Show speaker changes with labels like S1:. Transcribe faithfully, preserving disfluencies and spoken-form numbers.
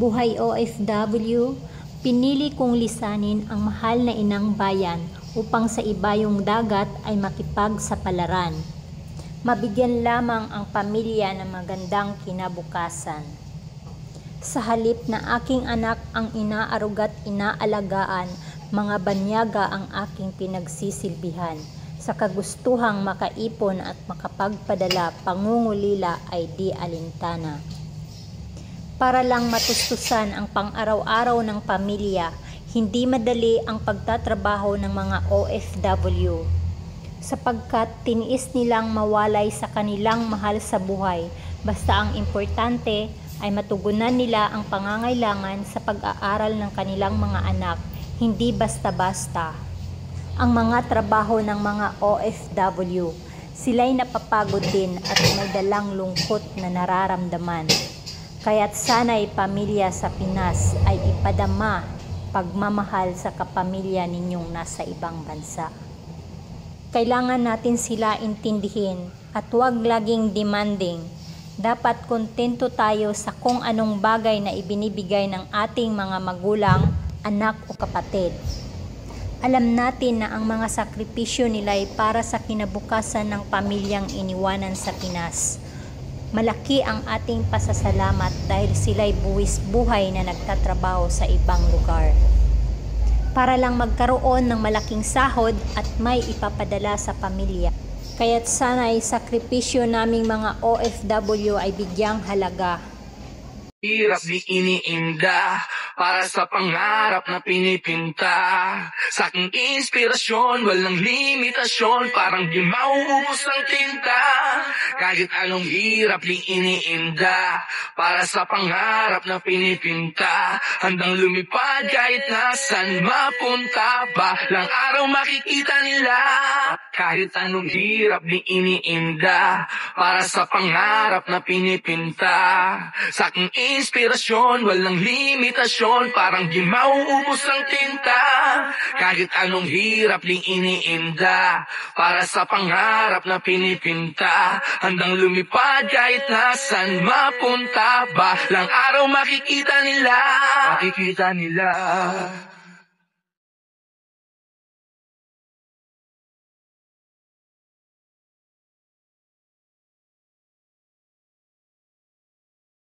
S1: Buhay O F W, pinili kong lisanin ang mahal na inang bayan upang sa ibayong dagat ay makipagsapalaran. Mabigyan lamang ang pamilya ng magandang kinabukasan. Sa halip na aking anak ang inaaruga't inaalagaan, mga banyaga ang aking pinagsisilbihan. Sa kagustuhang makaipon at makapagpadala, pangungulila ay di alintana. Para lang matustusan ang pang-araw-araw ng pamilya, hindi madali ang pagtatrabaho ng mga O F W. Sapagkat tiniis nilang mawalay sa kanilang mahal sa buhay, basta ang importante ay matugunan nila ang pangangailangan sa pag-aaral ng kanilang mga anak, hindi basta-basta. Ang mga trabaho ng mga O F W, sila'y napapagod din at may dalang lungkot na nararamdaman. Kaya't sana'y pamilya sa Pinas ay ipadama pagmamahal sa kapamilya ninyong nasa ibang bansa. Kailangan natin sila intindihin at huwag laging demanding. Dapat kontento tayo sa kung anong bagay na ibinibigay ng ating mga magulang, anak o kapatid. Alam natin na ang mga sakripisyo nila ay para sa kinabukasan ng pamilyang iniwanan sa Pinas. Malaki ang ating pasasalamat dahil sila'y buwis buhay na nagtatrabaho sa ibang lugar. Para lang magkaroon ng malaking sahod at may ipapadala sa pamilya. Kaya't sana'y sakripisyo naming mga O F W ay bigyang halaga.
S2: Hirap di iniinda para sa pangarap na pinipinta. Sa aking inspirasyon, walang limitasyon, parang di mauubos ng tinta. Kahit anong hirap di iniinda para sa pangarap na pinipinta. Handang lumipad kahit nasan mapunta, balang araw makikita nila. Kahit anong hirap di iniinda para sa pangarap na pinipinta. Sa aking inspirasyon, walang limitasyon, parang di mauubos ng tinta. Kahit anong hirap ding iniinda para sa pangarap na pinipinta. Handang lumipad kahit nasan mapunta, balang araw makikita nila. Makikita nila.